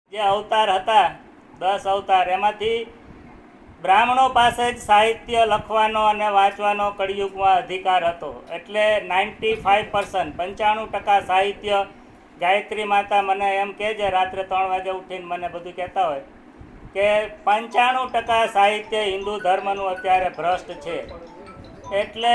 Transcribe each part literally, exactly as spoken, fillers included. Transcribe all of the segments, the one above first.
જે અવતાર હતા દસ અવતાર એમાંથી બ્રાહ્મણો પાસે જ સાહિત્ય લખવાનો અને વાંચવાનો કળિયુગમાં અધિકાર હતો. એટલે નાઇન્ટી ફાઇવ પર્સન્ટ પંચાણું ટકા સાહિત્ય ગાયત્રી માતા મને એમ કહે છે, રાત્રે ત્રણ વાગે ઉઠીને મને બધું કહેતા હોય કે પંચાણું ટકા સાહિત્ય હિન્દુ ધર્મનું અત્યારે ભ્રષ્ટ છે. એટલે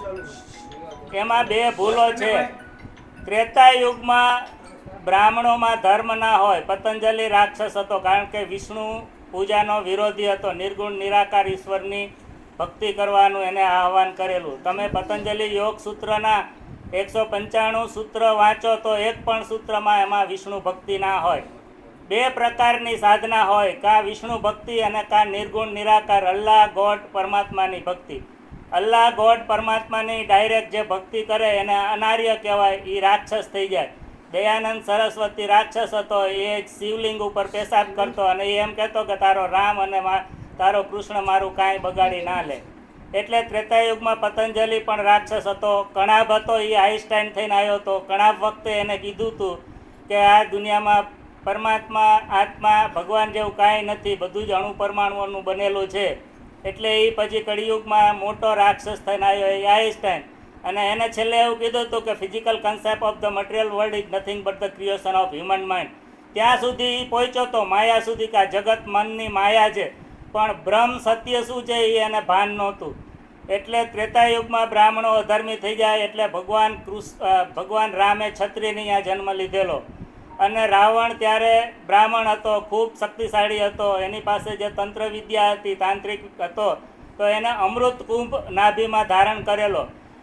એમાં બે ભૂલો છે. ત્રેતા યુગમાં બ્રાહ્મણોમાં ધર્મ ના હોય. પતંજલિ રાક્ષસ હતો, કારણ કે વિષ્ણુ પૂજાનો વિરોધી હતો. નિર્ગુણ નિરાકાર ઈશ્વરની ભક્તિ કરવાનું એને આહવાન કરેલું. તમે પતંજલિ યોગ સૂત્રના એકસો પંચાણું સૂત્ર વાંચો તો એક પણ સૂત્રમાં એમાં વિષ્ણુ ભક્તિ ના હોય. બે પ્રકારની સાધના હોય, કાં વિષ્ણુ ભક્તિ અને કાં નિર્ગુણ નિરાકાર અલ્લાહ ગોડ પરમાત્માની ભક્તિ. અલ્લાહ ગોડ પરમાત્માની ડાયરેક્ટ જે ભક્તિ કરે એને અનાર્ય કહેવાય, એ રાક્ષસ થઈ જાય. દયાનંદ સરસ્વતી રાક્ષસ હતો, એ શિવલિંગ ઉપર પેશાબ કરતો અને એ એમ કહેતો કે તારો રામ અને તારો કૃષ્ણ મારું કાંઈ બગાડી ના લે. એટલે ત્રેતાયુગમાં પતંજલિ પણ રાક્ષસ હતો. કણાભ હતો, એ આઈન્સ્ટાઈન થઈને આવ્યો હતો. કણાભ વખતે એને કીધું હતું કે આ દુનિયામાં પરમાત્મા આત્મા ભગવાન જેવું કાંઈ નથી, બધું જ અણુ પરમાણુઓનું બનેલું છે. એટલે એ પછી કળિયુગમાં મોટો રાક્ષસ થઈને આવ્યો એ આઈન્સ્ટાઈન. અને એને છેલ્લે એવું કીધું હતું કે physical concept of the material world is nothing but the creation of human mind. ત્યાં સુધી એ પહોંચ્યો તો માયા સુધી, કે આ જગત મનની માયા છે, પણ બ્રહ્મ સત્ય શું છે એ એને ભાન નહોતું. એટલે ત્રેતાયુગમાં બ્રાહ્મણો અધર્મી થઈ જાય. એટલે ભગવાન કૃષ્ણ ભગવાન રામે છત્રીની આ જન્મ લીધેલો. અને રાવણ ત્યારે બ્રાહ્મણ હતો, ખૂબ શક્તિશાળી હતો. એની પાસે જે તંત્ર વિદ્યા હતી, તાંત્રિક હતો, તો એને અમૃત કુંભ નાભીમાં ધારણ કરેલો,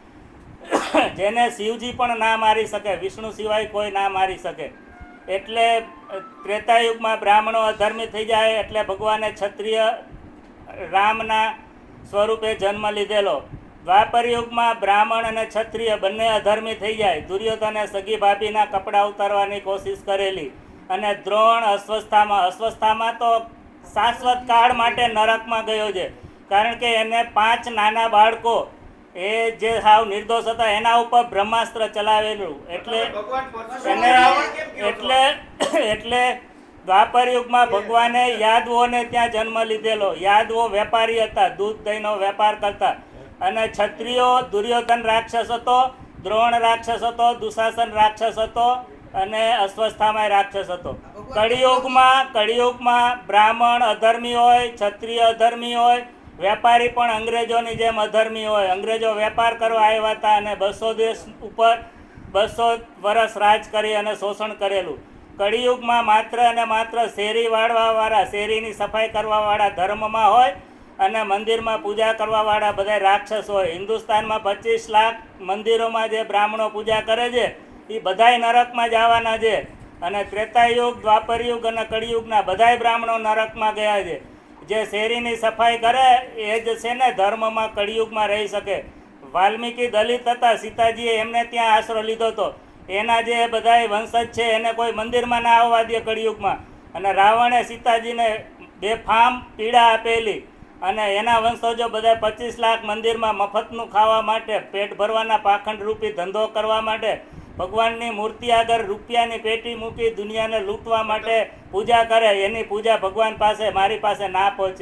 જેને શિવજી પણ ના મારી શકે, વિષ્ણુ સિવાય કોઈ ના મારી શકે. એટલે ત્રેતાયુગમાં બ્રાહ્મણો અધર્મી થઈ જાય. એટલે ભગવાને ક્ષત્રિય રામના સ્વરૂપે જન્મ લીધેલો. દ્વાપર યુગમાં બ્રાહ્મણ અને ક્ષત્રિય બંને અધર્મી થઈ જાય. દુર્યોધને સગી ભાભીના કપડાં ઉતારવાની કોશિશ કરેલી. અને દ્રોણ અસ્વસ્થામાં અસ્વસ્થામાં તો શાશ્વત કાળ માટે નરકમાં ગયો છે, કારણ કે એને પાંચ નાના બાળકો એ જે સાવ નિર્દોષ હતા એના ઉપર બ્રહ્માસ્ત્ર ચલાવેલું. એટલે એને એટલે એટલે દ્વાપર યુગમાં ભગવાને યાદવોને ત્યાં જન્મ લીધેલો. યાદવો વેપારી હતા, દૂધ દહીંનો વેપાર કરતા. અને ક્ષત્રિયો દુર્યોધન રાક્ષસ હતો, દ્રોણ રાક્ષસ હતો, દુશાસન રાક્ષસ હતો, અને અસ્વસ્થામાં રાક્ષસ હતો. કળિયુગમાં કળિયુગમાં બ્રાહ્મણ અધર્મી હોય, ક્ષત્રિય અધર્મી હોય, વેપારી પણ અંગ્રેજોની જેમ અધર્મી હોય. અંગ્રેજો વેપાર કરવા આવ્યા હતા અને બસો દેશ ઉપર બસો વર્ષ રાજ કરી અને શોષણ કરેલું. કળિયુગમાં માત્ર અને માત્ર શેરી વાળવાવાળા, શેરીની સફાઈ કરવાવાળા ધર્મમાં હોય, અને મંદિરમાં પૂજા કરવાવાળા બધા રાક્ષસ હોય. હિન્દુસ્તાનમાં પચીસ લાખ મંદિરોમાં જે બ્રાહ્મણો પૂજા કરે છે એ બધાય નરકમાં જવાના છે. અને ત્રેતાયુગ, દ્વાપરયુગ અને કળિયુગના બધાય બ્રાહ્મણો નરકમાં ગયા છે. જે શેરીની સફાઈ કરે એ જ છે ને ધર્મમાં કળિયુગમાં રહી શકે. વાલ્મીકી દલિત હતા, સીતાજીએ એમને ત્યાં આશરો લીધો હતો. એના જે બધાય વંશજ છે એને કોઈ મંદિરમાં ના આવવા દે કળિયુગમાં. અને રાવણે સીતાજીને બેફામ પીડા આપેલી. અને એના વંશજો બધા પચીસ લાખ મંદિરમાં મફતનું ખાવા માટે, પેટ ભરવાના પાખંડ રૂપી ધંધો કરવા માટે, ભગવાનની મૂર્તિ આગળ રૂપિયાની પેટી મૂકી દુનિયાને લૂંટવા માટે પૂજા કરે. એની પૂજા ભગવાન પાસે, મારી પાસે ના પહોંચે.